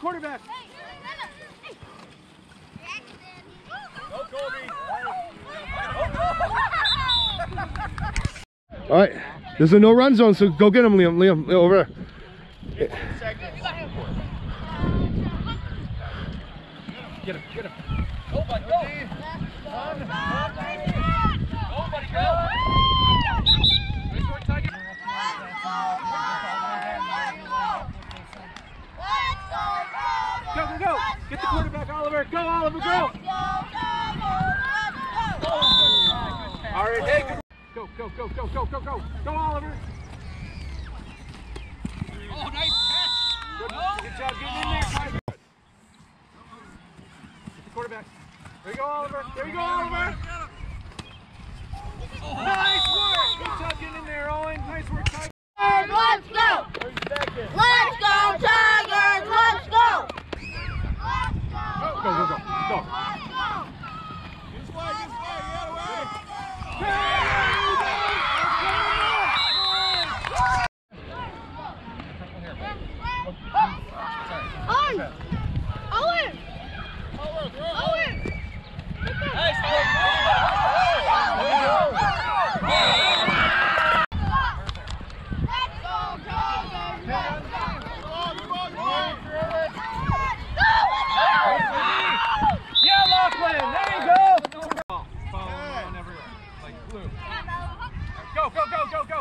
quarterback. Go, Colby. All right, there's a no run zone, so go get him, Liam. Liam, over there. Get him, get him. Go, bud, go. Go, buddy, go. Nice work, Tiger. Go, go, go. Get the quarterback, Oliver. Go, Oliver, go. All right, hey, good. Go, go, go, go, go, go, go. Go, Oliver. Oh, nice catch. Good job getting in there, Tiger. Get the quarterback. There you go, Oliver. There you go, Oliver. Nice work. Good job getting in there, Owen. Nice work, Tiger. Let's go! 30 seconds. Let's go, Tigers! Let's go! Go, go, go, go. This way, yeah, away. Owen! Owen! Owen! Nice work. Yeah, Lachlan, there you go. Follow on everywhere, like blue. Go, go, go, go, go.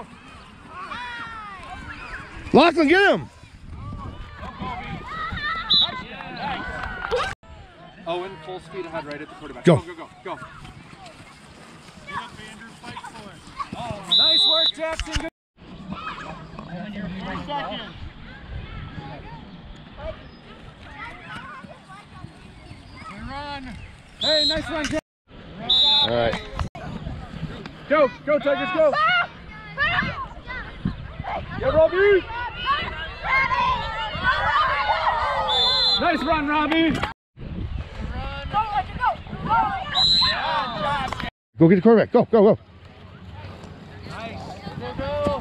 Lachlan, get him. Owen, full speed ahead, right at the quarterback. Go. Go, go, go, go. Nice work, Jackson. Good. Hey, nice run, Jackson. All right. Go, go, Tigers, go. Yeah, Robbie. Nice run, Robbie. Go get the quarterback. Go, go, go. Nice. Go, go.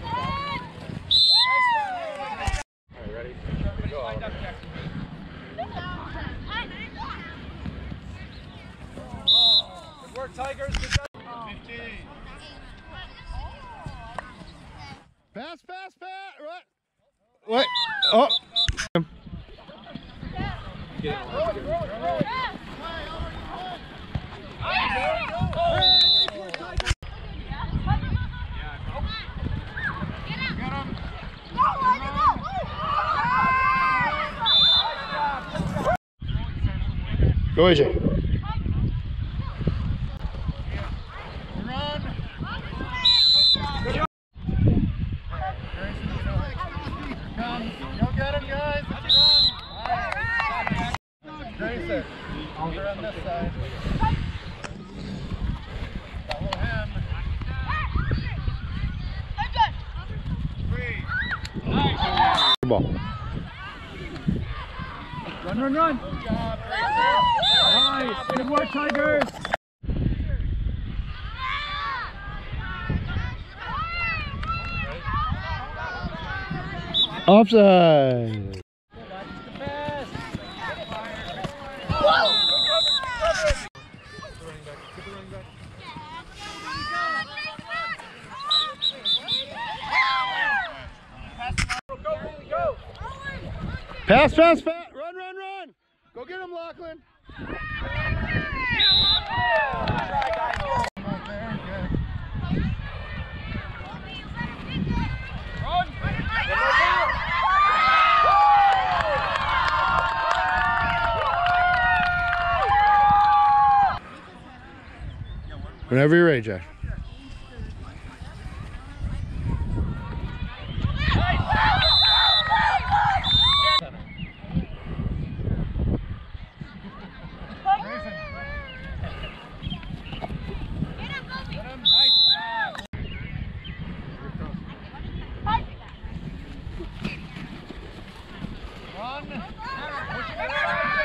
All right, ready? Go. Lined up, Jackson. Good work, Tigers. Good job. 15. Pass, pass, pass. Right. Wait. Oh. Get it. Go, AJ. Run. Go get him, guys. Grayson, over on this side. Follow him. 3. Nice. Ball. Run, run, run. Good job, Nice. Good work, Tigers. Offside. Pass, pass, pass. Run, run, run. Go get him, Lachlan. Whenever you're ready, Jack.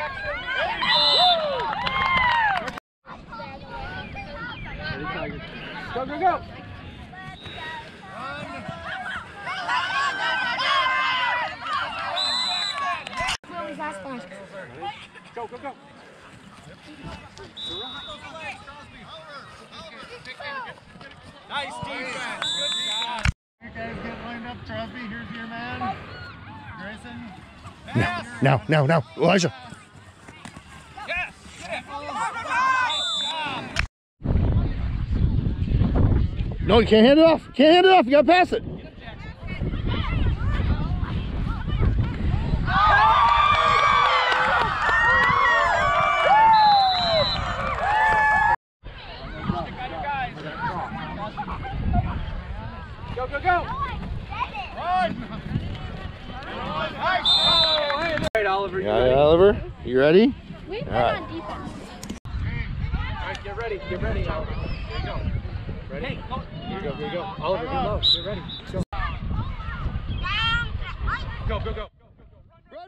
Tigers. fast. Go, go, go. Nice defense. Good job. You guys get lined up. Crosby, here's your man. Grayson. Now. Elijah. Yes. No, you can't hand it off. You gotta pass it. Go, go, go. Run. Nice. Oh, hey. All right, Oliver. Yeah, Oliver, you ready? We play right. on defense. All right, get ready, Oliver. Here you go. Ready? Hey, go. Here you go. Oliver, get low. Get ready. Go. Go. Run.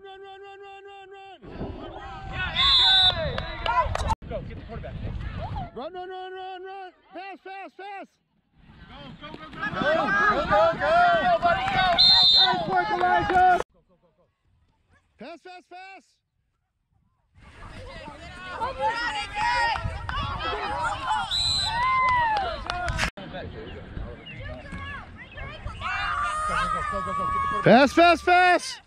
Yeah, there you go. Go, get the quarterback. Run. Pass. Go. Buddy, go. Nice work, Elijah. Pass. Pass.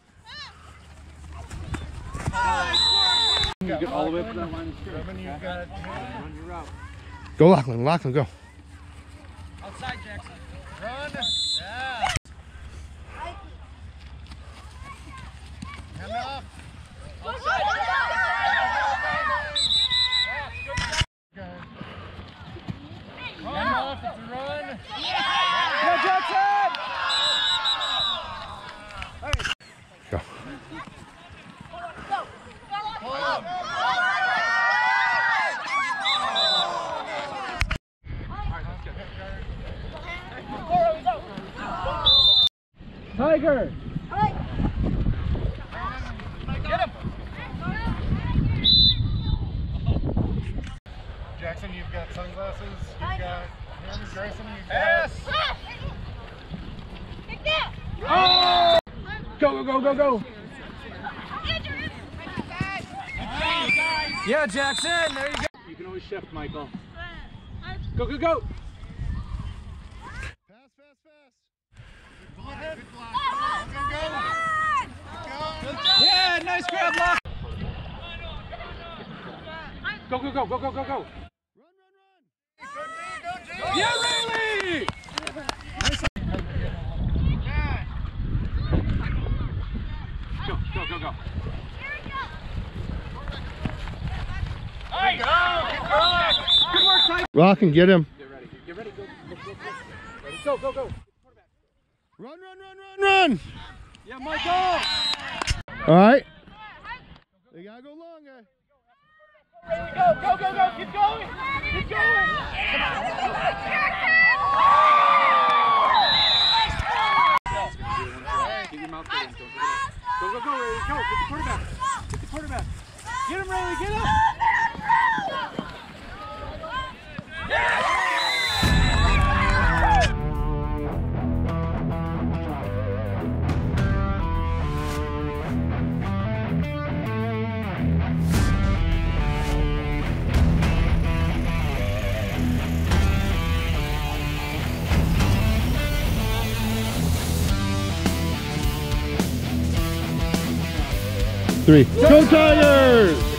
You get all the way up to that line of scrimmage. Roman, you've got Run your route. Go, Lachlan, go. Outside, Jackson. run. Yeah. Hand off. Outside. Hand off. It's a run. Go, Jackson. Go. Pull up. Tiger. Get him. Jackson, you've got sunglasses. You've got him. Grayson, you've got. Yes. Oh! Go. Yeah, Jackson. There you go. You can always shift, Michael. Go. Pass. Yeah, nice grab, lock. Go. Run. Yeah, Rayleigh. Go. Nice. Good work, Tiger. Rock and get him. Get ready. Go. Ready, go. Run. Yeah, Michael. All right. They gotta go long, guys. Go. Keep going. Get your mouth going. Go, Ray. Go. Get the quarterback. Get him, Ray. Get him. Three. Go Tigers!